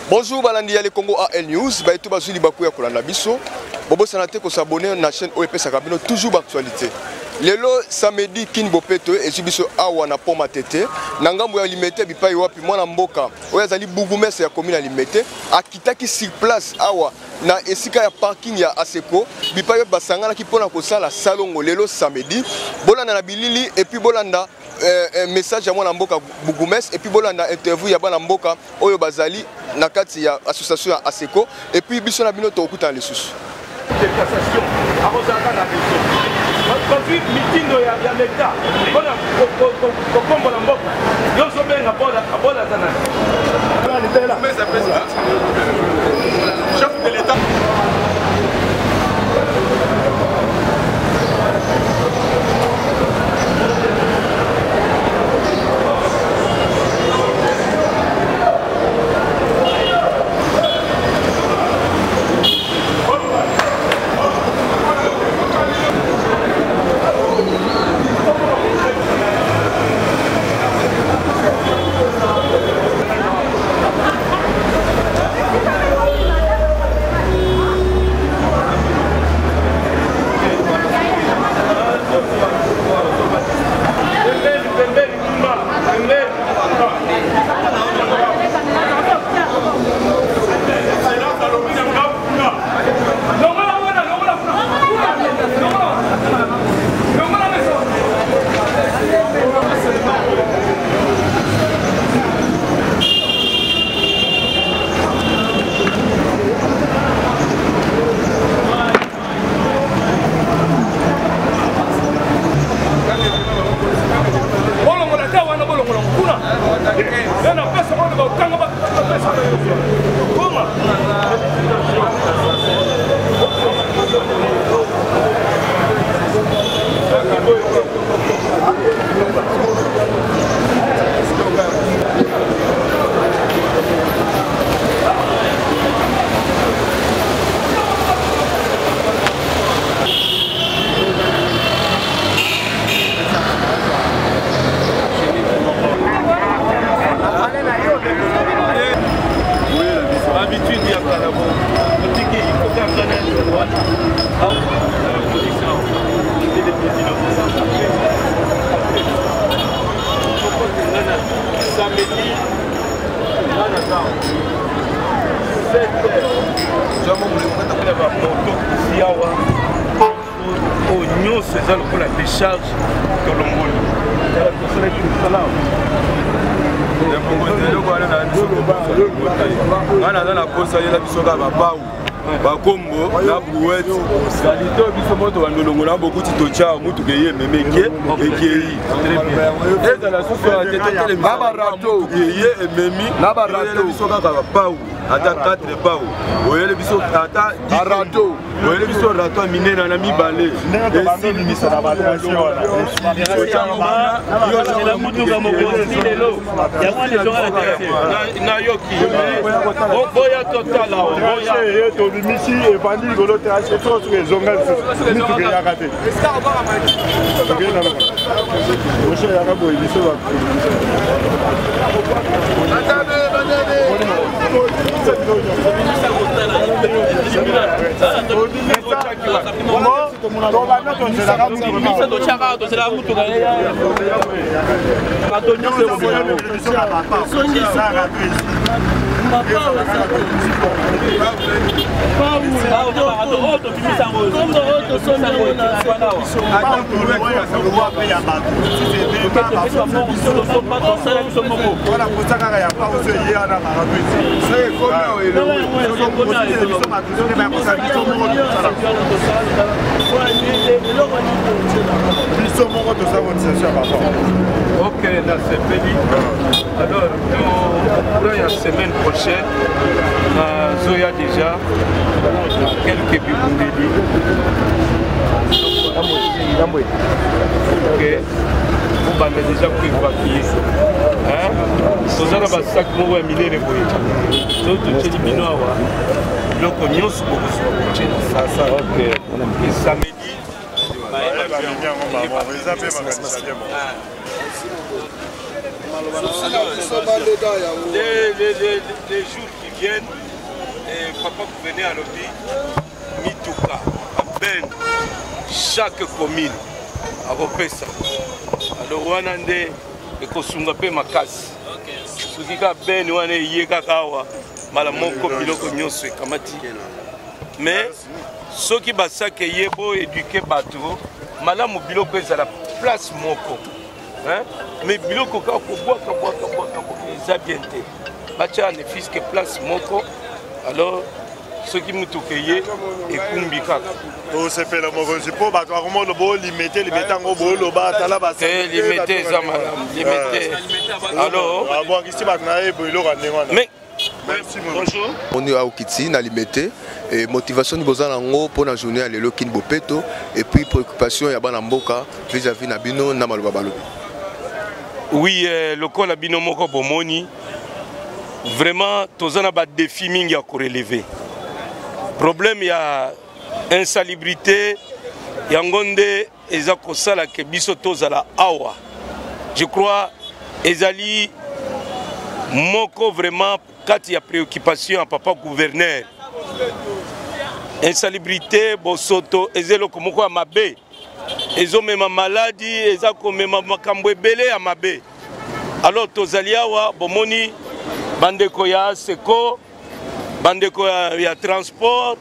Bonjour balandi ya le Congo AL News, ba etu bazuli baku ya kolanda biso. Bobo sanate ko s'abonner na chaîne OEP Sakabino toujours d'actualité. Lelo samedi kin bopeto ezibiso awa na poma tete na ngambo ya limete bipai wapi mwana mboka oyo azali bourgmestre ya commune ya limete akitaki sur place awa na esika ya parking ya Aseko bipai basangana ki pona ko sala salongo lelo samedi bolanda na bilili et puis bolanda message ya mwana mboka bourgmestre et puis bolanda interview ya bana mboka oyo bazali na kati ya association ya Aseko et puis biso na bino to okuta lesusu de cassation arrosaka na biso bazwi mitindo ya l'État mpona kokombola mboka nyonso benga abola za nani chef de l'État. C'est pour la décharge de l'Ongoli. Bakombo na brouette qualité biso moto bandolongo na beaucoup titocha mutu keye memeke ekei et la souffrance tete ba barato keye ememi na barato biso kaka pau ata 4 pau oyele biso ata barato oyele biso rato minena na mibale esi biso na batation yo la mutu ka mokosi lelo ya mwana zonga la tete na yoki boya total boya to bimisi et bandi golo te acheter tout sur les zongas ni tout ya raté est-ce qu'on va ramener au chez ya rabo il se va Ok, là c'est fini. Alors, pour la semaine prochaine, Zoya déjà quelques biboundi. Ok, vous avez déjà pris vos papiers. Vous avez un sac pour vous miner les bouilles. Donc, tu es éliminé. Donc, on y a ça. Ok, et samedi. Les jours qui viennent et papa gouverneur à l'objet mituka ben chaque commune à repesa alors wana nde ekosunga pe makasi soki ka ben wana ye kakawa mala moko biloko nyonso ekamati mais soki basake ye bo éduquer bato malamu biloko ezala place moko hein mais biloko ka kobwaka eza bien te bacha ne fiske place moko alors soki mutuke ye ekumbi kaka to se fait la mauvaise po ba ko mo bo limiter ngo bo lo ba tala ba se limiter za malamu limiter alors bon ici ba na e bo lo ka ndengwana mais bonjour on est à Okiti na limité et motivation ni bozana ngo pour la journée à lelo kin bopeto et puis préoccupation ya bana mboka vis-à-vis na bino na maloba balobi. Oui, le col bino moko bomoni vraiment tozana ba défi mingi à relever. Problème ya insalubrité ya ngonde eza kosala ke biso tozala awa. Je crois ezali moko vraiment quand il y a préoccupation à papa gouverneur. Insalubrité bosoto ezelo komoko mabe. Ezo mema maladie eza komema makambo ebele ya mabe. Alors tozali awa bomoni bandeko ya seko bandeko ya transport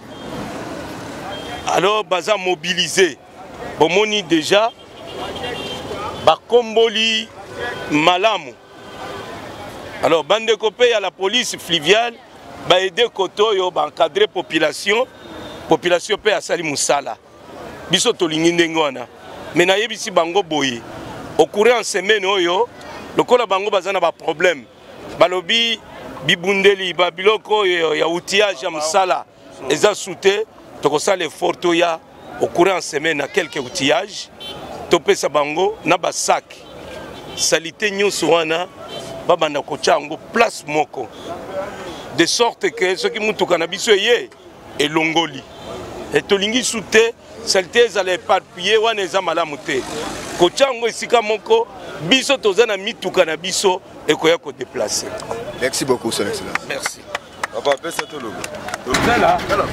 alors baza mobilisé bomoni déjà bakomboli malamu alors bandeko pe ya la police fluviale ba aider kotoyo ba encadrer population pe asali musala biso tolingi ndenge wana mais nayebisi bango boye au courant en semaine oyo lokola bango bazana ba problème balobi bibundeli ba biloko ya outillage ya musala eza soute tokosala effort ya au courant en semaine na quelques outillages topesa bango na ba sac salité nyonso wana babanda kocha ngo place moko de sorte que ce qui mutuka na biso ye elongoli et tolingi soute salité ezala éparpillé wana eza malamu te kocha ngo esika moko biso tozana mituka na biso ekoya ko déplacer. Merci beaucoup son excellence. Merci. Papa pesa to logo. Là.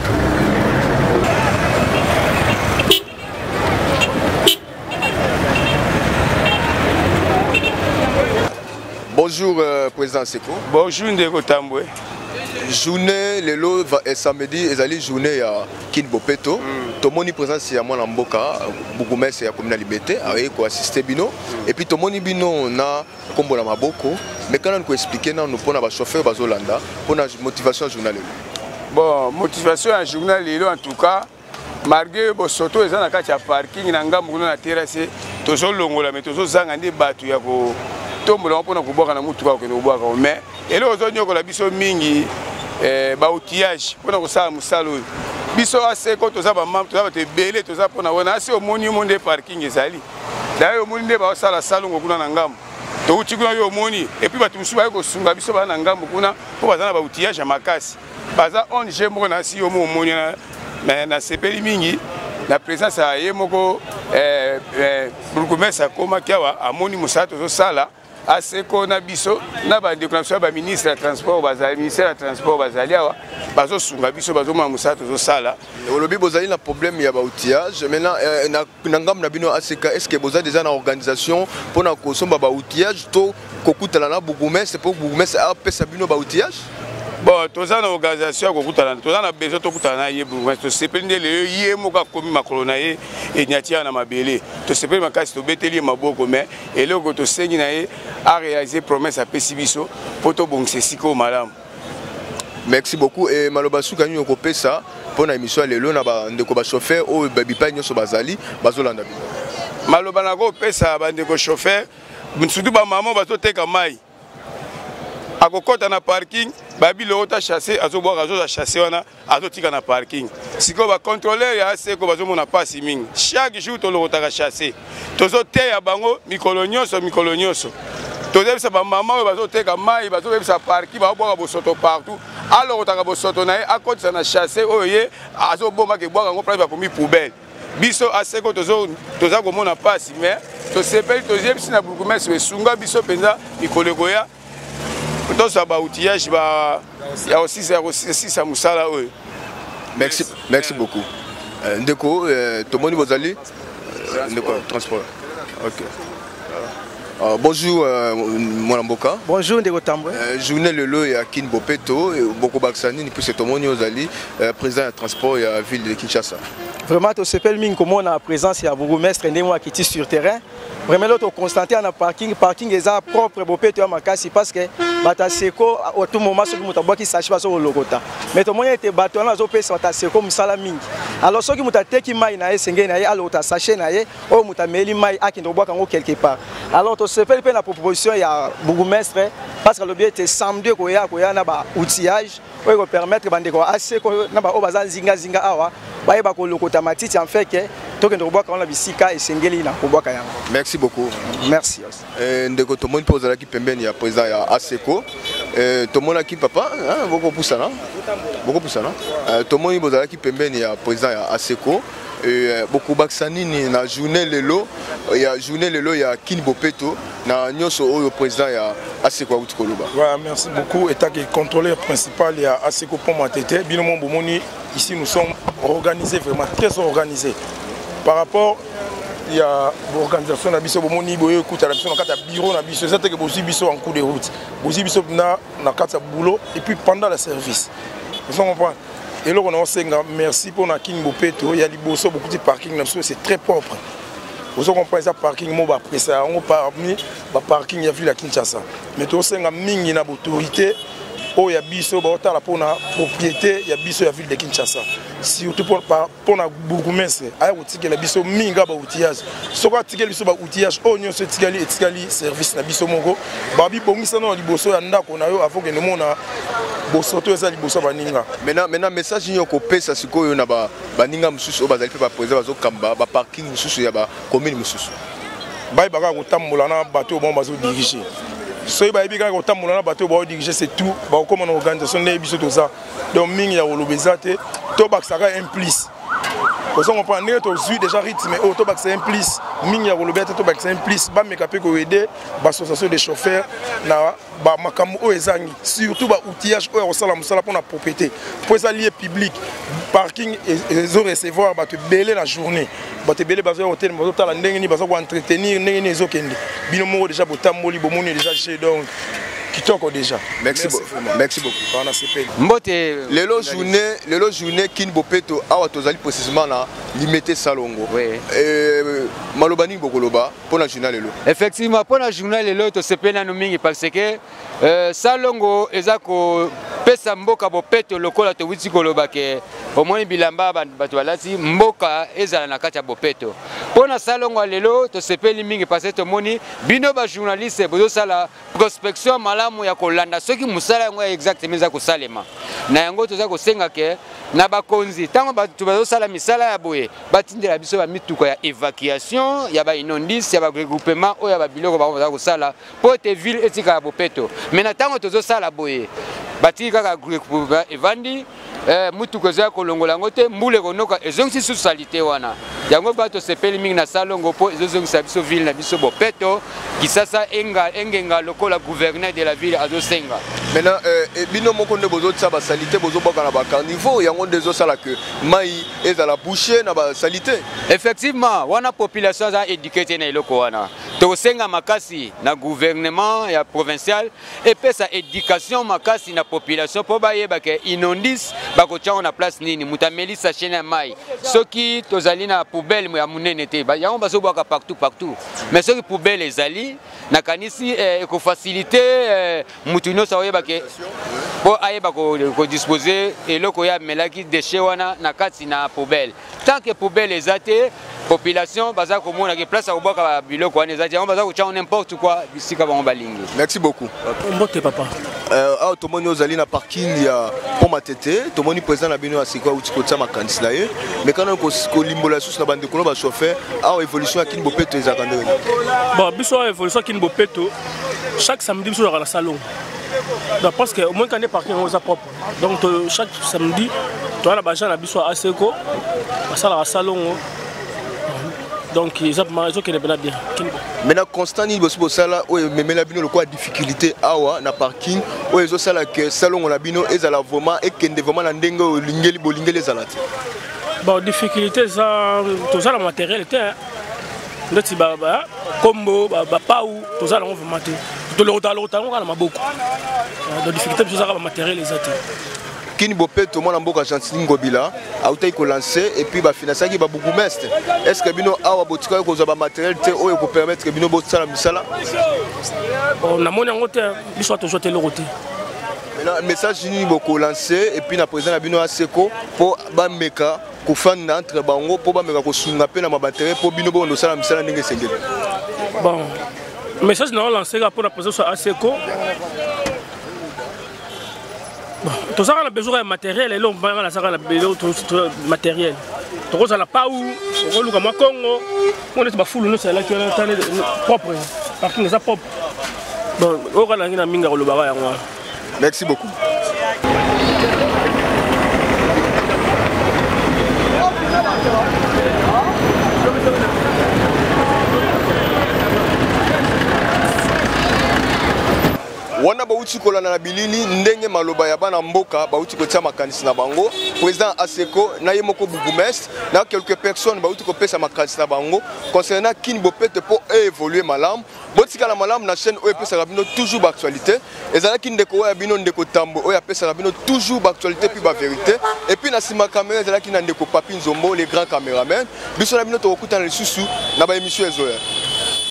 Bonjour président Seko. Bonjour Ndeko Tambwe. Journée lelo samedi ezali journée ya kin bopeto tomoni présence ya mwana mboka bourgmestre ya commune Liberté aye ko assister bino et puis tomoni bino na kombo na maboko mais quand on ko expliquer na nous pona ba chauffeur bazolanda pona motivation journal lelo. Bon motivation ya journal lelo en tout cas malgré bo soto eza na kati ya parking na ngambu na terrasse tozo longola mais tozo zanga ndi batu ya ko tombola pona ko boka na mutuka ko no boka mais elo ozo nyokola biso mingi ba outillage pona ko sala musalo biso aseko toza ba mam toza ba te belé toza pona wana asi omoni monde parking ezali d'ailleurs omoni nde ba sala salongo kuna na ngambu to uti kuna yo omoni et puis batu musuba ko sunga biso ba na ngambu kuna po bazana ba outillage ya makasi baza onje moko na si omo omoni na sepeli mingi la présence ya yemoko bourgmestre akoma kiawa amoni musala tozo sala aseko na biso na ba déclaration ba ministre ya transport bazali ministère ya transport bazali awa bazo sunga biso bazo ma musala tozo sala olobi bozali na problème ya ba outillage maintenant na ngam na bino aseka est-ce que bozali déjà na organisation pona ko somba ba outillage to kokutala na bourgmestre pour bourgmestre a pesa bino ba outillage. Bon, toza na organisation ko kutana toza na besoin to kutana na ye bourgmestre to sepende le ye moka komi makolo na ye e nyatia na mabele to sepende makasi to beteli maboko mais eloko to sengi na ye a réaliser promesse à pesibiso poto bongse siko malamu. Merci beaucoup et maloba suka nyo ko pesa pona émission lelo na ba ndeko ba chauffeur o babipa nyoso bazali bazolanda bino. Maloba na ko pesa ba ndeko chauffeur surtout ba maman bazo teka mai akokota na parking babilo ota chasser azoboka azoza chasser wana azotika na parking siko ba contrôleur ya seko bazomona pasi mingi chaque jour to lokota chasser tozo teya bango mikolo nyonso tozebisa ba mama bazoteka mai bazobebisa parking baboka bosoto partout alors otaka bosoto na ye akotisa na chasser oye azoboma ke boka ngo place ba komi poubelle biso aseko toza komona pasi mais to sepeli tozebisi na bourgmestre sunga biso penza mikolo goya toza ba outillage ba ya aussi ça musala oyo. Merci beaucoup. Ndeko tomoni bozali ndeko transport. OK. Bonjour mon Mboka. Bonjour Ndeko Tambwe. Journée lelo ya Kin Bopeto Boko Baksani ni puis tomoni ozali président de transport ya ville de Kinshasa. Vraiment to s'appelle mine comme on a présence ya bourgmestre ndemo qui est sur terrain. Vraiment l'autre constaté en parking est propre Bopeto ya makasi parce que bata seko à tout moment ce que muta boki sache pas sur logota. Mais to moyen était bateau na zo pesa bata seko musala mingi. Alors ce qui muta teki mai na esenge na ye alors ta sache na ye o muta meli mai akindo boka ngo quelque part. Alors to s'appelle la proposition ya bourgmestre parce que le but était samedi ko ya na ba outillage pour permettre bandeko assez ko na ba obaza zinga awa ba ba ko lokota matiti en fait que to kendo boka on la bisika esengeli na ko boka yango. Merci beaucoup. Merci. Ndeko tomoni pozala ki pembeni ya président ya ASECO. Tomona ki papa boko pusana. Boko pusana. Tomoni bozala ki pembeni ya président ya ASECO. Beaucoup baksanini na journée lelo ya Kin Bopeto na nyoso oyo président ya ASECO utikoloba. Voilà, merci beaucoup. État qui contrôleur principal ya ASECO pour Matete. Binomon Bomoni, ici nous sommes organisés vraiment très organisés. Par rapport il y a l'organisation na biso Bomoni boyo kuta na biso na kata bureau na biso ça que bosi biso en cours de route. Bosi biso na kata boulot et puis pendant le service. Vous comprenez? Et là, on a merci pour la Kin Bopeto. Il y a beaucoup de parking, c'est très propre. Vous comprenez ça, parking, après ça, on parmi le parking, il y a vu la Kinshasa. Mais tout ça, il y a une autorité. Il y a biso pour la propriété, il y a biso la ville de Kinshasa. Surtout pour la bourgmestre, il y a biso minga ba outillage. Ce qu'on a tiré biso ba outillage, on y a ce tiré service na biso mongo. Babi bongi ça non liboso ya ndako na yo avant que nous mona bosoto eza liboso baninga. Maintenant message ni ko pesa sikoyo na ba baninga mususu o bazali pe ba président bazo kamba ba parking mususu ya ba commune mususu. Bai baka ko tambola na bateau bon bazo diriger. Soy ba ibika ko tambola na bateau ba diriger c'est tout. Ba comme une organisation na biso to ça. Donc mingi ya olobezate to baksaka implice. Vous comprenez que tu as déjà rythme, mais tu as implice. Mingi ya olobezate to baksaka implice. Ba mekape ko aider ba association des chauffeurs na ba makamu o ezangi. Surtout ba outillage o osala musala pour la propriété. Pour ça lié public, parking et recevoir ba te belé la journée. Ba te belé ba zo hôtel ba zo la ndenge ni ba zo ko entretenir ndenge ni ezokende. Binomo déjà botamoli bomoni déjà chez donc kitoko déjà. Merci beaucoup. Merci beaucoup. On a CP. Mbote lelo journée Kin Bopeto awa tozali précisément na limité Salongo. Oui. Malobani bokoloba pour la journée lelo. Effectivement pour la journée lelo to sepena no mingi parce que Salongo ezako pesa mboka Bopeto lokola to witi koloba ke omoni bilamba bato balati mboka ezala na kati ya Bopeto. Pona Salongo lelo to sepeli mingi parce que to moni bino ba journaliste bozo sala prospection malamu ya kolanda soki musala yango exactement za kosalema. Na yango toza kosenga ke na bakonzi tango bato bazo sala misala ya boye batindela biso ba mituka ya évacuation ya ba inondis ya ba regroupement o ya ba biloko ba bazo kosala po te ville etika ya Bopeto. Mais na tango tozo sala boye batika ka regroupement evandi mutuko za kolongola ngote mbule konoka ezongisi socialité wana yango bato sepeli mingi na Salongo po ezongisa biso ville na biso Bopeto kisasa engenga lokola gouverneur de la ville azosenga. Maintenant bino moko nde bozo tsa ba salité bozo boka na ba carnivore yango ndezo sala que mai ezala boucher na ba salité. Effectivement wana population za éduquée na eloko wana to senga makasi na gouvernement ya provincial et pesa éducation makasi na population po ba yeba ke inondis bako tchao na place nini mutameli sachet na mai soki tozali na poubelle ya munene te ba yango baso boka partout mais soki poubelle ezali na kanisi eko faciliter mutuno sa yeba ke po ayeba ko disposer eloko ya melaki déchet wana na kati na poubelle tant que poubelle ezate population baza komona ke place ya boka biloko wana ezate yango baza ko tchao n'importe quoi bisika bango balingi. Merci beaucoup. Mbote papa. Tomoni ozali na parking ya Pont Matete, tomoni président na bino asikwa utikotsa makanisi na ye, mais quand ko limbola sous na bande ko ba chauffeur, a évolution ya Kin Bopeto ezaka ndenge. Bon, biso évolution Kin Bopeto, chaque samedi biso dans la salon. Donc parce que au moins quand on est parking on est propre. Donc chaque samedi, tu as la bagage na biso à ASECO, ça la salon. donc ils ont bien. Maintenant constant ni bosso sala o meme la bino le quoi difficulté awa na parking o ezo sala que salon on la bino ezala vraiment et kende vraiment na ndenge o lingeli bolingeli ezalati. Bon difficulté ça tout ça le matériel était ndeti baba combo baba pau tout ça on veut mater. De l'autre on a beaucoup. De difficulté tout ça le matériel ezati. Kini Bopeto mwana mboka Gentili Ngobila autai ko lancer et puis ba financer ki ba bourgmestre. Est-ce que bino awa botika ko za ba matériel te o ko permettre que bino bosala misala? On a moni ngote biso to joter le roté. Maintenant message ni boko lancer et puis na président na bino aseko pour ba meka ko fan entre bango pour ba meka ko sunga pe na ba matériel pour bino bondo sala misala ndenge sengeli. Bon. Message na lancer pour la président aseko. Tout ça, on a besoin de matériel et là, on va besoin de matériel. Tout ça, on n'a pas où, on va au Congo, on est full, nous, c'est là qui est propre. Parking est propre. Donc, on va aller à Minga ou le Bara. Merci beaucoup. Wana bauti kolana na bilili ndenge maloba ya bana mboka bauti kotia makanisi na bango président Aseko na ye moko bourgmestre na quelques personnes bauti ko pesa makanisi na bango concernant Kini Bopete pour évoluer malam botika la malam na chaîne o pesa bino toujours d'actualité ezala ki ndeko ya bino ndeko tambo o ya pesa bino toujours d'actualité puis ba vérité et puis na sima caméra ezala ki na ndeko Papi Nzombo les grands caméramans biso na bino to okuta na lisusu na ba émission ezoya.